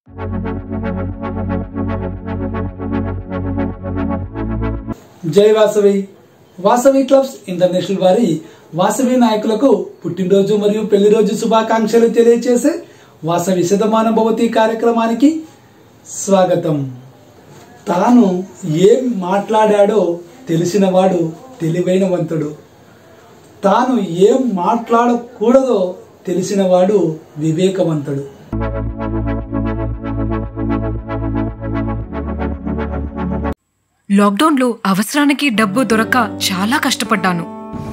జై Vasavi. Vasavi clubs international వారి వాసవి నాయకులకు పుట్టినరోజు మరియు పెళ్లి రోజు శుభాకాంక్షలు తెలియజేసే వాసవి శతమానం భవతి కార్యక్రమానికి స్వాగతం. తాను ఏం మాట్లాడాడో తెలిసినవాడు తెలివైనవంతుడు, తాను ఏం మాట్లాడకూడదో తెలిసినవాడు వివేకవంతుడు. లాక్డౌన్ లో అవసరానికి డబ్బు దొరక్క చాలా కష్టపడ్డాను.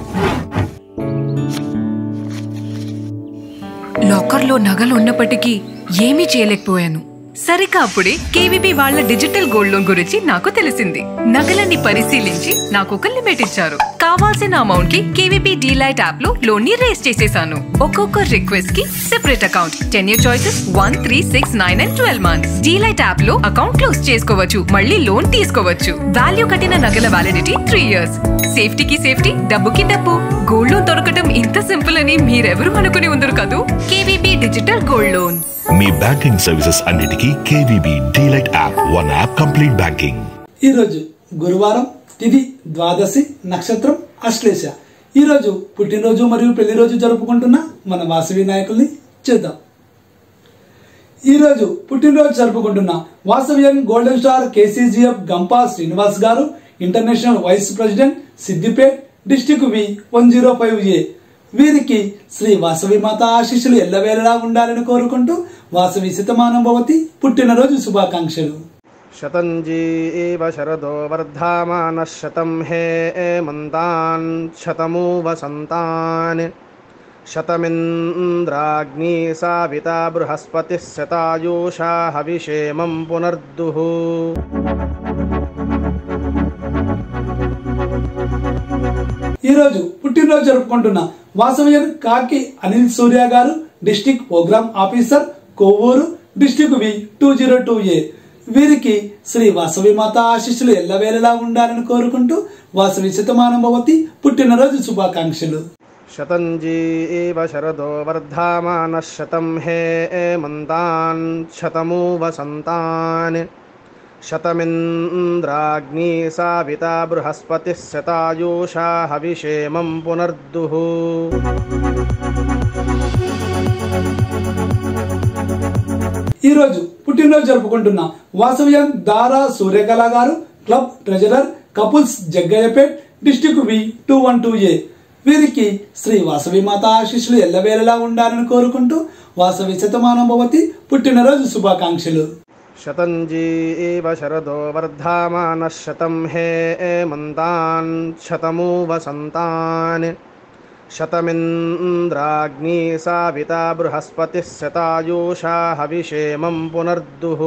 లాకర్ లో నగలు ఉన్నప్పటికీ ఏమీ చేయలేకపోయాను. సరిగ్గా అప్పుడే కేవీబీ వాళ్ళ డిజిటల్ గోల్డ్ లోన్ గురించి నాకు తెలిసింది. నగలన్నీ పరిశీలించి నాకు ఒక లిమిట్ ఇచ్చారు. కావాల్సిన అమౌంట్ కి కేవీబీ డీలైట్ యాప్ లో లోన్ ని రేస్ చేసేసాను. ఒక్కొక్క రిక్వెస్ట్ కి separate account, 10 year choices 1, 3, 6, 9 and 12 months. DLite app లో అకౌంట్ క్లోజ్ చేసుకోవచ్చు, మళ్ళీ లోన్ తీసుకోవచ్చు. వాల్యూ కట్టిన నగల వ్యాలిడిటీ 3 years. సేఫ్టీకి సేఫ్టీ, డబ్బుకి డబ్బు. గోల్డ్ లోన్ దొరకటం ఇంత సింపుల్ అని మీరెవరూ అనుకుని ఉండరు కదూ. KVB digital gold loan. మీ బ్యాంకింగ్ సర్వీసెస్ అన్నిటికీ KVB DLite app, one app complete banking. ఈ రోజు గురువారం, తిథి ద్వాదశి, నక్షత్రం అశ్లేష. ఈ రోజు పుట్టినరోజు మరియు పెళ్లి రోజు జరుపుకుంటున్న మన వాసవి నాయకుల్ని చేద్దాం. ఈ రోజు పుట్టినరోజు జరుపుకుంటున్న Vasavian golden star KCGF Gampa Srinivas గారు, international vice president, Siddipet, district V105A. వీరికి శ్రీ వాసవి మాత ఆశీస్సులు ఎల్లవేళలా ఉండాలని కోరుకుంటూ వాసవి శతమానం భవతి పుట్టినరోజు శుభాకాంక్షలు. శతంజీవ శరదో వర్ధమాన శతం హేమంతాన్ శతమూ వసంతాన్ శతమింద్రాగ్ని సావితా బృహస్పతి శతాయూషా హవిషేమం పునర్దుః. ఈ రోజు పుట్టినరోజు జరుపుకుంటున్న వాసవియన్ కాకి అనిల్ సూర్య గారు, district program officer, Kovvur, district V202A. వీరికి శ్రీ వాసవి మాత ఆశీస్సులు ఎల్లవేళలా ఉండాలని కోరుకుంటూ వాసవి శతమానం భవతి పుట్టినరోజు శుభాకాంక్షలు. శతంజీవ శరదో వర్ధమాన శతం హేమంతాన్ శతమూ వసంతాన్ శతమింద్రాగ్ని సావితా బృహస్పతి శతాయూషా హవిషేమం పునర్దుః. ఈ రోజు పుట్టినరోజు జరుపుకుంటున్న వాసవియన్ దారా సూర్యకళ గారు, club treasurer, couples, Jaggayyapet, district V212A. వీరికి శ్రీ వాసవి మాత ఆశీస్సులు ఎల్లవేళలా ఉండాలని కోరుకుంటూ వాసవి శతమానం భవతి పుట్టినరోజు శుభాకాంక్షలు. శతంజీవ శరదో వర్ధమాన శతం హేమంతాన్ శతమూ వసంతాన్ శతమింద్రాగ్ని సావితా బృహస్పతి శతాయూషా హవిషేమం పునర్దుః.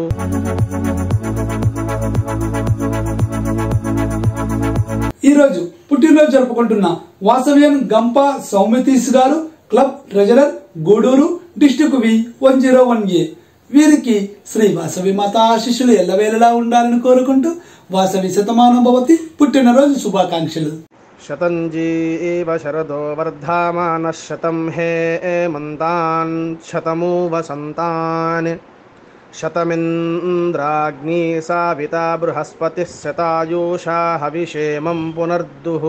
ఈ రోజు పుట్టినరోజు జరుపుకుంటున్న వాసవియన్ గంపా సౌమితీస్ గారు, club treasurer, Gudur, district V101A. వీరికి శ్రీ వాసవి మాత ఆశీస్సులు ఎల్లవేళలా ఉండాలని కోరుకుంటూ వాసవి శతమానం భవతి పుట్టినరోజు శుభాకాంక్షలు. శతంజీవ శరదో వర్ధమాన శతం హేమంతాన్ శతమూ వసంతాన్ శతమింద్రాగ్ని సావితా బృహస్పతి శతాయూషా హవిషేమం పునర్దుః.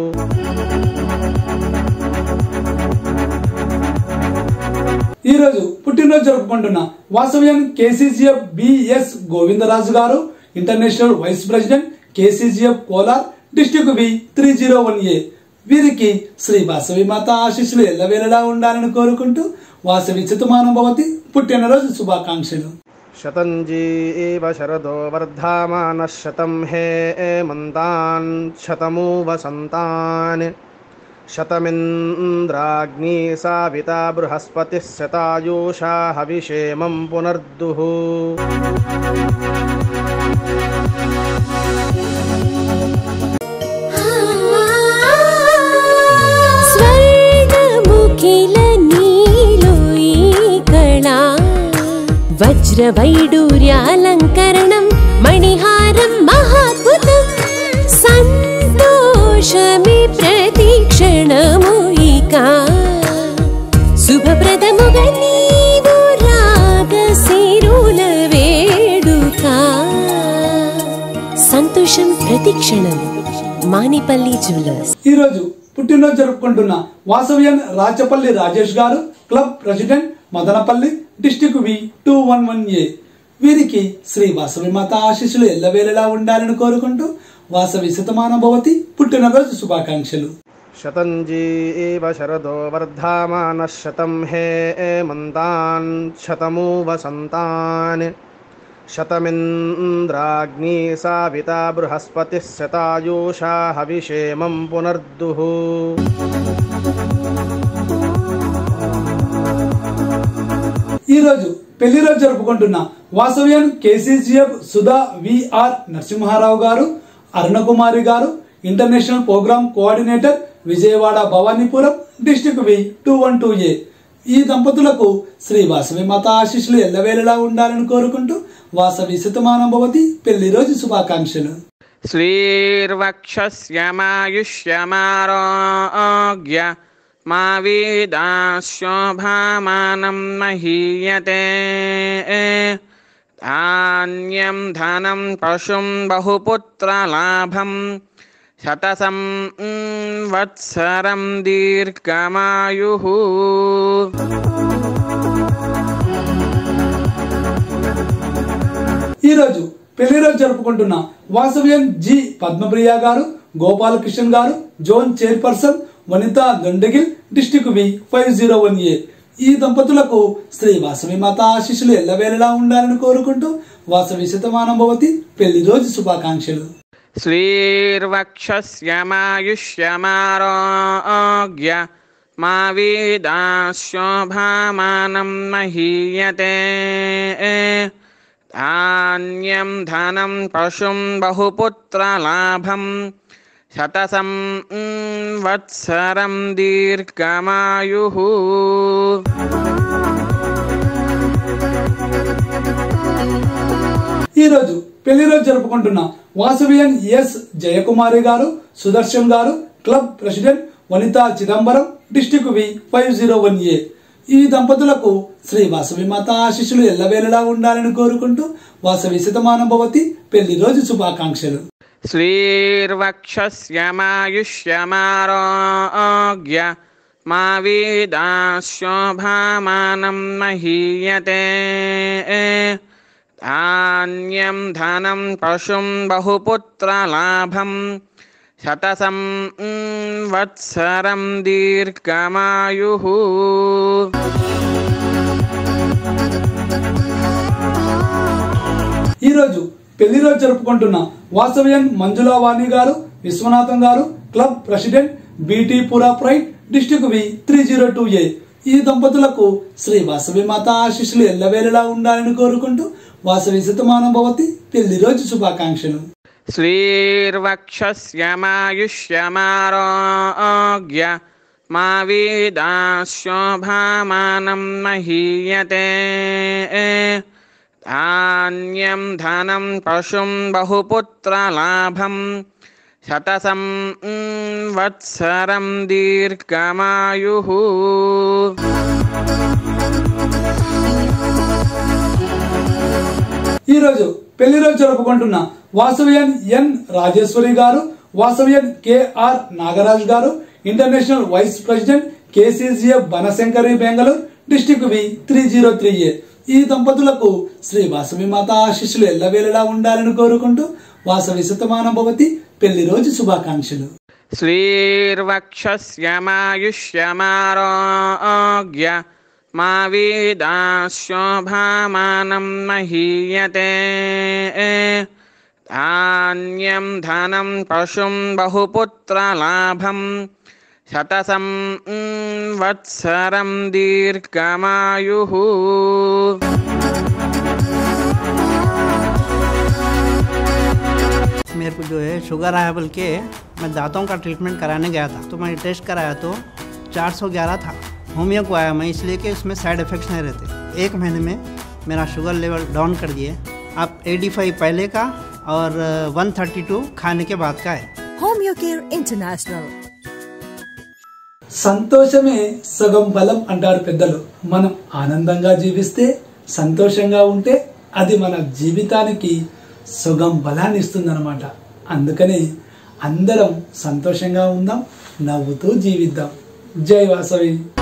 ఈ రోజు పుట్టినరోజు జరుపుకుంటున్న వాసవియన్ కేసీజీఎఫ్ బిఎస్ గోవిందరాజు గారు, international vice president, KCGF Kolar, district V301A. వీరికి శ్రీ వాసవి మాత ఆశీస్సులు ఎల్లవేళలా ఉండాలని కోరుకుంటూ వాసవి శతమానం భవతి పుట్టినరోజు శుభాకాంక్షలు. శతంజీవ శరదో వర్ధమాన శతం హేమంతాన్ శతమూ వసంతాన్ శతమింద్రాగ్ని సావితా బృహస్పతి శతాయూషా హవిషేమం పునర్దుః. వజ్రవైడూర్యాలంకరణం మణిహారం మహాద్భుతం సంతోషమే ప్రతిక్షణము ఇక శుభప్రదముగా నీవు రాగసిరుల సంతోషం ప్రతిక్షణం. మానిపల్లి జ్యువెలర్స్. ఈ రోజు పుట్టినరోజు జరుపుకుంటున్న వాసవ్యన్ రాచపల్లి రాజేష్ గారు, club president, Madanapalle, district V211A. వీరికి శ్రీ వాసవి మాత ఆశీస్సులు ఎల్లవేళలా ఉండాలని కోరుకుంటూ వాసవి శతమాన భవతి పుట్టినరోజు శుభాకాంక్షలు. శతంజీవ శరదో వర్ధమానః శతం హేమంతాన్ శతమూ వసంతాన్ శతమింద్రాగ్ని సావితా బృహస్పతిః శతాయూషా హవిషేమం పునర్దుః. ఈ రోజు పెళ్లి రోజు జరుపుకుంటున్న వాసవ్యన్ KCCF సుధా VR నరసింహారావు గారు, అరుణకుమారి గారు, international program coordinator, Vijayawada Bhavanipuram, district V212A. ఈ దంపతులకు శ్రీ వాసవి మాత ఆశీస్సులు ఎల్లవేళలా ఉండాలని కోరుకుంటూ వాసవి శతమానం భవతి పెళ్లి రోజు శుభాకాంక్షలు. శ్రీర్వక్షస్యమాయుష్యమారోగ్య మా వీదాశోభామానం మహీయతే. ధాన్యం ధనం పశుం బహుపుత్రలాభం శతసం వత్సరం దీర్ఘమాయుః. ఈ రోజు పెళ్లి రోజు జరుపుకుంటున్న వాసవ్యన్ G పద్మప్రియ గారు, గోపాలకృష్ణ గారు, zone chairperson, Vanitha Dondagil, district V501A. ఈ దంపతులకు శ్రీ వాసవి మాత ఆశీస్సులు ఎల్లవేళలా ఉండాలని కోరుకుంటూ వాసవి శతమానం భవతి పెళ్లి రోజు శుభాకాంక్షలు. శ్రీర్వక్షస్యమాయుష్యమారోగ్య మా వీదాశోభామానం మహీయతే. ధాన్యం ధనం పశుం బహుపుత్రలాభం శతసం వత్సరం దీర్ఘమాయుః. ఈ రోజు పెళ్లి రోజు జరుపుకుంటున్న వాసవ్యన్ S జయకుమారి గారు, సుదర్శన్ గారు, club president, Vanitha Chidambaram, district V501A. ఈ దంపతులకు శ్రీ వాసవి మాత ఆశీస్సులు ఎల్లవేళలా ఉండాలని కోరుకుంటూ వాసవి శతమానం భవతి పెళ్లి రోజు శుభాకాంక్షలు. శ్రీర్వక్షస్యమాయుష్యమారోగ్య మా వీదాశోభామానం మహీయతే. ధాన్యం ధనం పశుం బహుపుత్రలాభం శతసం వత్సరం దీర్ఘమాయుః. ఈ రోజు పెళ్లి రోజు జరుపుకుంటున్న వాసవ్యన్ మంజులావాణి గారు, విశ్వనాథం గారు, club president, BT Pura pride, district V302A. ఈ దంపతులకు శ్రీ వాసవి మాత ఆశీస్సులు ఎల్లవేళలా ఉండాలని కోరుకుంటూ వాసవి శతమానం భవతి పెళ్లి రోజు శుభాకాంక్షలు. శ్రీర్వక్షస్యమాయుష్యమారోగ్య మా వీదాశోభామానం మహీయతే. ధాన్యం ధనం పశుం బహుపుత్రలాభం శతసం వత్సరం దీర్ఘమాయుః. ఈ రోజు పెళ్లి రోజు జరుపుకుంటున్న వాసవ్యన్ N రాజేశ్వరి గారు, వాసవ్యన్ KR నాగరాజ్ గారు, international vice president, KCCF Banashankari Bengaluru, district V303A. ఈ దంపతులకు శ్రీ వాసవి మాత ఆశీస్సులు ఎల్లవేళలా ఉండాలని కోరుకుంటూ వాసవి శతమానం భవతి పెళ్లి రోజు శుభాకాంక్షలు. శ్రీర్వక్షస్యమాయుష్యమారోగ్య మా వీదాశోభామానం మహీయతే. ధాన్యం ధనం పశుం బహుపుత్రలాభం శతసం వత్సరం దీర్ఘమాయుః. मेरे को जो है शुगर आया बोल के मैं दांतों का ट्रीटमेंट कराने गया था, तो मैंने टेस्ट कराया तो 411 था. होमियो को आया मैं, इसलिए कि उसमें साइड इफ़ेक्ट्स नहीं रहते. 1 महीने में मेरा शुगर लेवल डाउन कर दिए. अब 85 पहले का और 132 खाने के बाद का है. Homeo care international. సంతోషమే సగం బలం అంటారు పెద్దలు. మనం ఆనందంగా జీవిస్తే, సంతోషంగా ఉంటే అది మన జీవితానికి సగం బలాన్ని ఇస్తుందన్నమాట. అందుకని అందరం సంతోషంగా ఉందాం, నవ్వుతూ జీవిద్దాం. జై వాసవి.